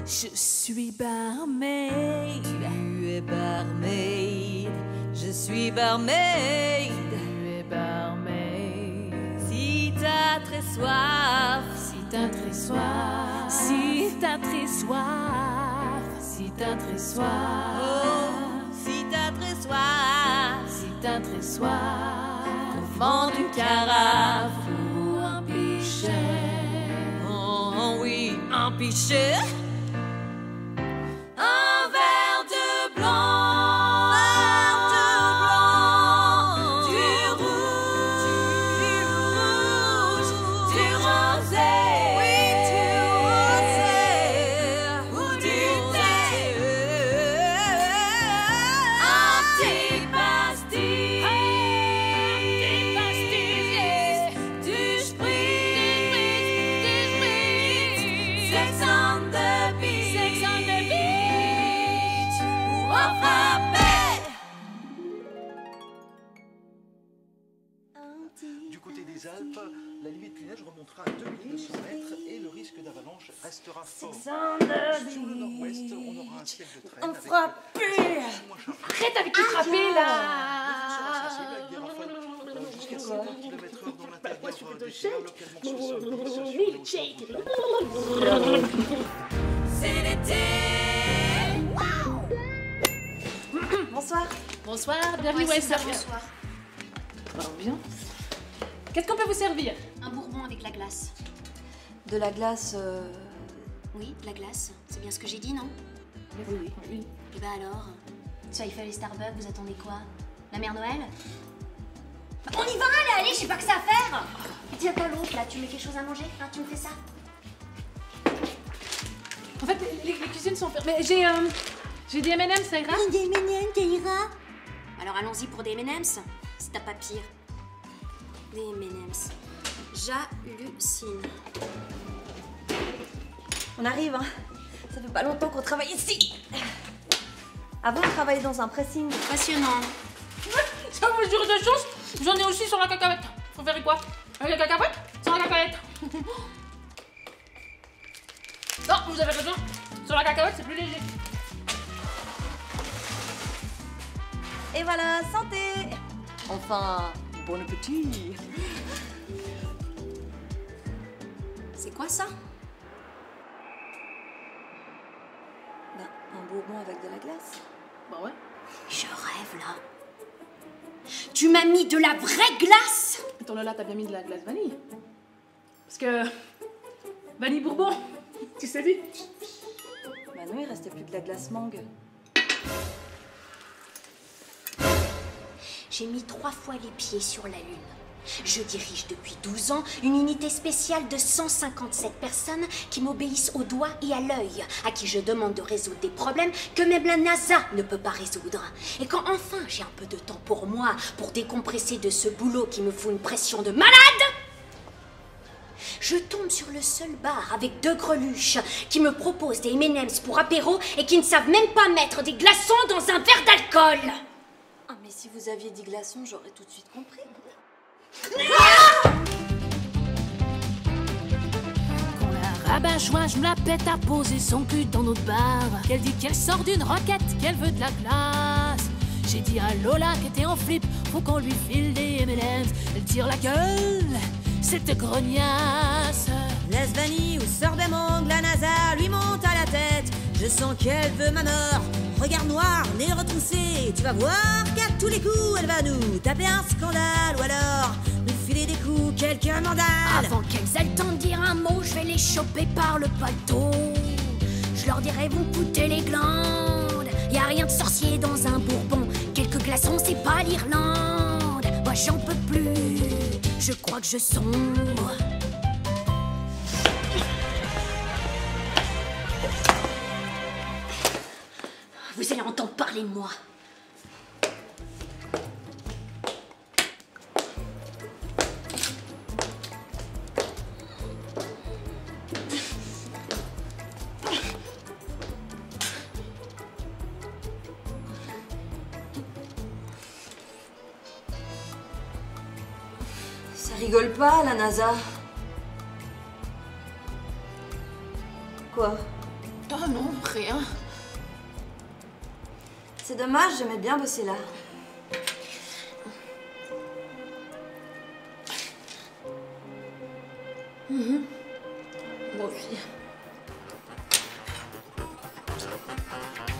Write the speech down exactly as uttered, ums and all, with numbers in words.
Je suis barmaid. Tu es barmaid. Je suis barmaid. Tu es barmaid. Si t'as très soif, Si t'as très soif. Si t'as très soif. Si t'as très soif. oh, si t'as très soif, Si t'as très soif. au fond d'une carafe, Ou un pichet. oh, oh oui, un pichet, un verre de blanc, verre de blanc, du rouge, du rosé, oui, du rosé, ou du thé, un petit pastis, un petit pastis, du spritz, Sex on the beach, Sex on the beach, ou un frappé. Du côté des Alpes, la limite du neige remontera à deux mille deux cents mètres et le risque d'avalanche restera fort. Sur le nord-ouest, on aura un ciel de traîne. Un frappé. Arrête avec le frappé là. Avec des rafales euh, jusqu'à cinquante kilomètres heure dans l'intérieur des terres, localement soixante-dix sur les hauteurs. C'est l'été. Bonsoir. Bonsoir, bienvenue Ouais, au c'est ça, servir. bonsoir. Bien. Qu'est-ce qu'on peut vous servir? Un bourbon avec la glace. De la glace. Euh... Oui, de la glace. C'est bien ce que j'ai dit, non? Oui, oui, oui. Et bah alors, ça il fait les Starbucks, vous attendez quoi? La mère Noël? Bah, on y va, allez, allez, j'ai pas que ça à faire! Et tiens, toi l'autre, là, tu mets quelque chose à manger? Hein, tu me fais ça? En fait, les, les cuisines sont fermées. Mais j'ai euh, j'ai des M and M, ça ira? Des M and M, ça ira? Alors allons-y pour des M and M's, si t'as pas pire. Des M and M's. J'hallucine. On arrive, hein. Ça fait pas longtemps qu'on travaille ici. Avant, on travaillait dans un pressing. Passionnant. Ça vous jure de chance, j'en ai aussi sur la cacahuète. Vous verrez quoi? Avec la cacahuète? Sur la cacahuète. Non, vous avez raison. Sur la cacahuète, c'est plus léger. Et voilà, santé. Enfin, bon appétit. C'est quoi ça? Bah, un bourbon avec de la glace. Bah ouais. Je rêve là. Tu m'as mis de la vraie glace? Attends, là, t'as bien mis de la glace vanille. Parce que... Vanille Bourbon, tu sais dit. Bah non, il restait plus que de la glace mangue. J'ai mis trois fois les pieds sur la Lune. Je dirige depuis douze ans une unité spéciale de cent cinquante-sept personnes qui m'obéissent au doigt et à l'œil, à qui je demande de résoudre des problèmes que même la NASA ne peut pas résoudre. Et quand enfin j'ai un peu de temps pour moi, pour décompresser de ce boulot qui me fout une pression de malade, je tombe sur le seul bar avec deux greluches qui me proposent des M and M's pour apéro et qui ne savent même pas mettre des glaçons dans un verre d'alcool. Ah, mais si vous aviez dit glaçon, j'aurais tout de suite compris. Quand la rabat-joie, je me la pète à poser son cul dans notre bar. Qu'elle dit qu'elle sort d'une roquette, qu'elle veut de la glace. J'ai dit à Lola qui était en flip, faut qu'on lui file des M and M's. Elle tire la gueule, cette grognasse. Glace vanille ou sorbet mangue, la NASA lui monte à la tête. Je sens qu'elle veut ma mort. Regard noir, nez retroussé. Tu vas voir qu'à tous les coups, elle va nous taper un scandale. Ou alors, nous filer des coups, quelques mandales. Avant qu'elles aient le temps de dire un mot, je vais les choper par le paletot. Je leur dirai, vous me foutez les glandes. Y a rien de sorcier dans un bourbon. Quelques glaçons, c'est pas l'Irlande. Moi, j'en peux plus. Je crois que je sombre. Vous allez entendre parler de moi. Ça rigole pas, la NASA. Quoi? Oh non, rien. C'est dommage, j'aimais bien bosser là. Mmh. Moi aussi.